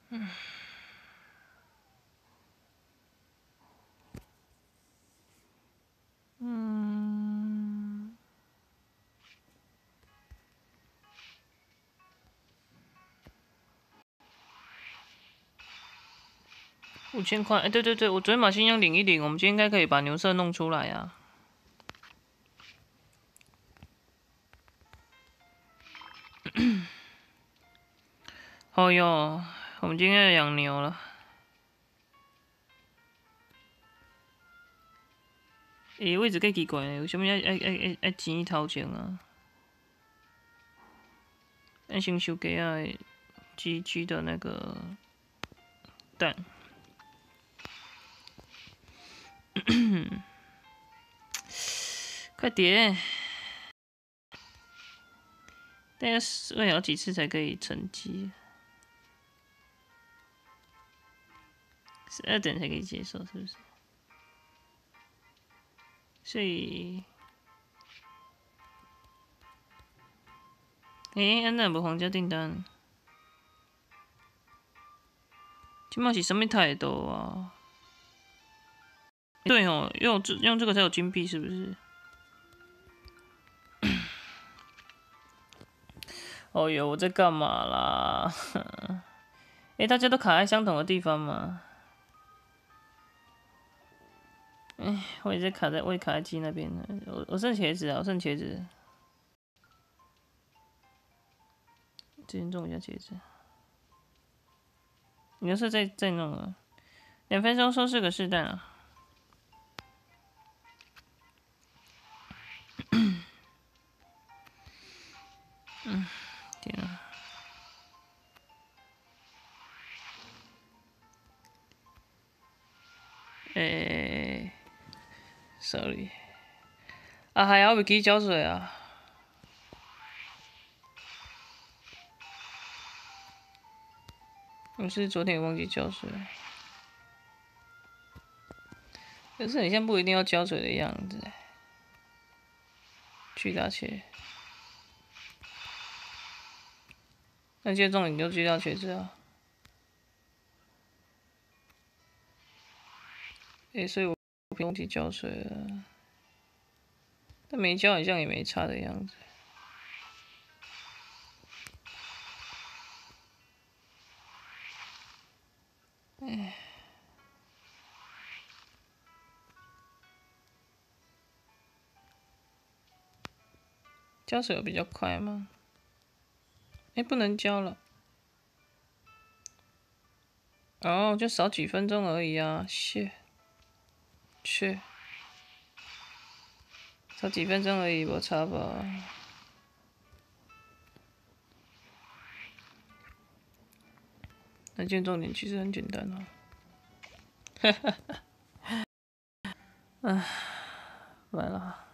5000块，哎，对对对，我昨天把信用领一领，我们今天应该可以把牛舍弄出来啊。哦哟，我们今天要养牛了。诶，位置够奇怪呢，为什么要钱掏钱啊？要先收鸡啊鸡的那个蛋。快点！但要喂好几次才可以成鸡，12等才可以接受，是不是？所以，安那无皇家订单，今麦是什么态度啊？对哦，用这个才有金币，是不是？哦哟，我在干嘛啦？大家都卡在相同的地方嘛。我也卡在鸡那边呢。我剩茄子啊，我剩茄子。之前种一下茄子。你要是再弄啊，2分钟收4个试蛋啊。天啊！sorry。啊，还要不给浇水啊？我是昨天忘记浇水，可是很像不一定要浇水的样子。巨大茄，那接种你就巨大茄子啊。所以我不用去浇水了。但没浇好像也没差的样子。浇水有比较快吗？不能浇了。哦，就少几分钟而已啊，去，少几分钟而已，无差吧？那件重点其实很简单哦。哈哈哈。唉，完了。